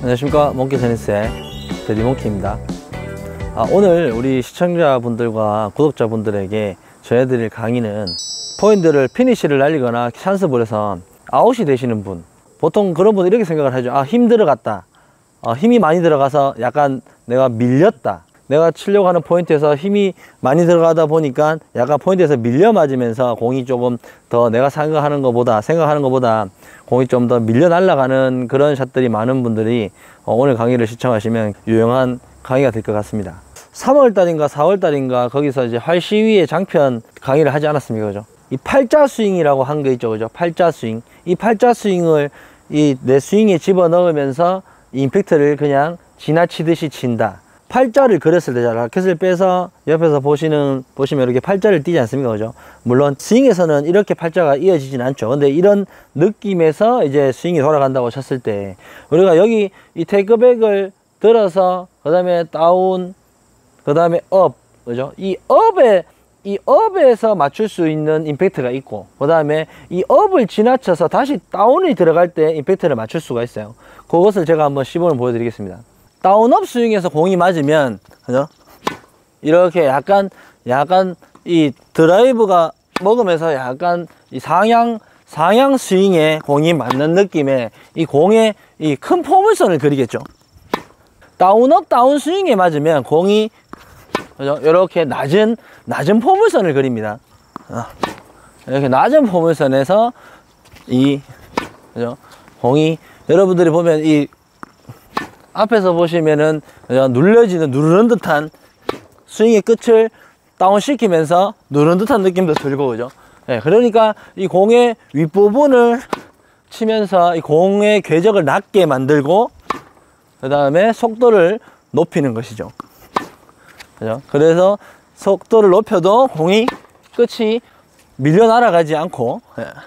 안녕하십니까, 몽키 테니스의 데디몽키입니다. 오늘 우리 시청자분들과 구독자분들에게 전해드릴 강의는 포인트를 피니쉬를 날리거나 찬스볼에서 아웃이 되시는 분, 보통 그런 분은 이렇게 생각을 하죠. 힘 들어갔다, 힘이 많이 들어가서 약간 내가 밀렸다, 내가 치려고 하는 포인트에서 힘이 많이 들어가다 보니까 약간 포인트에서 밀려 맞으면서 공이 조금 더 내가 생각하는 것보다 공이 좀 더 밀려 날아가는 그런 샷들이 많은 분들이 오늘 강의를 시청하시면 유용한 강의가 될 것 같습니다. 3월달인가 4월달인가 거기서 이제 활시위의 장편 강의를 하지 않았습니까? 그죠? 이 팔자 스윙이라고 한 거 있죠. 그죠? 팔자 스윙. 이 팔자 스윙을 내 스윙에 집어 넣으면서 임팩트를 그냥 지나치듯이 친다. 팔자를 그렸을 때, 라켓을 빼서 옆에서 보시면 이렇게 팔자를 띄지 않습니까? 그죠? 물론 스윙에서는 이렇게 팔자가 이어지진 않죠. 근데 이런 느낌에서 이제 스윙이 돌아간다고 쳤을 때, 우리가 여기 이 테이크백을 들어서, 그 다음에 다운, 그 다음에 업, 그죠? 이 업에서 맞출 수 있는 임팩트가 있고, 그 다음에 이 업을 지나쳐서 다시 다운이 들어갈 때 임팩트를 맞출 수가 있어요. 그것을 제가 한번 시범을 보여드리겠습니다. 다운업 스윙에서 공이 맞으면, 그죠? 이렇게 약간 이 드라이브가 먹으면서 약간 이 상향 스윙에 공이 맞는 느낌의 이 공의 이 큰 포물선을 그리겠죠. 다운업 다운 스윙에 맞으면 공이, 그죠? 이렇게 낮은 포물선을 그립니다. 이렇게 낮은 포물선에서 그죠? 공이, 여러분들이 보면 이 앞에서 보시면은 누르는 듯한 스윙의 끝을 다운시키면서 누르는 듯한 느낌도 들고, 그죠? 네, 그러니까 이 공의 윗부분을 치면서 이 공의 궤적을 낮게 만들고, 그 다음에 속도를 높이는 것이죠. 그죠? 그래서 속도를 높여도 공이 끝이 밀려 날아가지 않고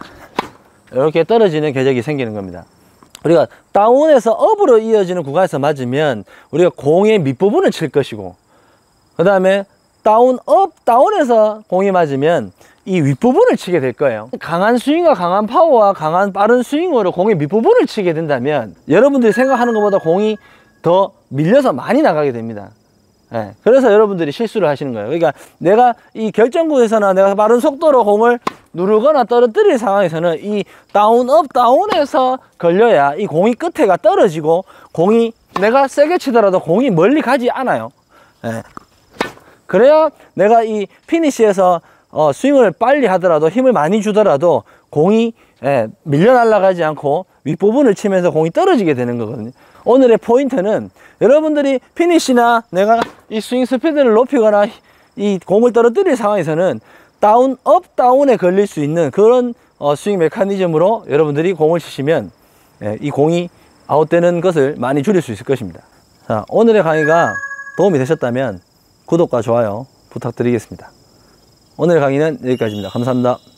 이렇게 떨어지는 궤적이 생기는 겁니다. 우리가 다운에서 업으로 이어지는 구간에서 맞으면 우리가 공의 밑부분을 칠 것이고, 그 다음에 다운에서 공이 맞으면 이 윗부분을 치게 될 거예요. 강한 스윙과 강한 파워와 강한 빠른 스윙으로 공의 밑부분을 치게 된다면 여러분들이 생각하는 것보다 공이 더 밀려서 많이 나가게 됩니다. 네, 그래서 여러분들이 실수를 하시는 거예요. 그러니까 내가 이 결정구에서나 내가 빠른 속도로 공을 누르거나 떨어뜨릴 상황에서는 이 다운업 다운에서 걸려야 이 공이 끝에가 떨어지고, 공이 내가 세게 치더라도 공이 멀리 가지 않아요. 네. 그래야 내가 이 피니시에서 스윙을 빨리 하더라도, 힘을 많이 주더라도 공이 밀려 날아가지 않고 윗부분을 치면서 공이 떨어지게 되는 거거든요. 오늘의 포인트는 여러분들이 피니시나 내가 이 스윙 스피드를 높이거나 이 공을 떨어뜨릴 상황에서는 다운업 다운에 걸릴 수 있는 그런 스윙 메커니즘으로 여러분들이 공을 치시면 이 공이 아웃되는 것을 많이 줄일 수 있을 것입니다. 자, 오늘의 강의가 도움이 되셨다면 구독과 좋아요 부탁드리겠습니다. 오늘의 강의는 여기까지입니다. 감사합니다.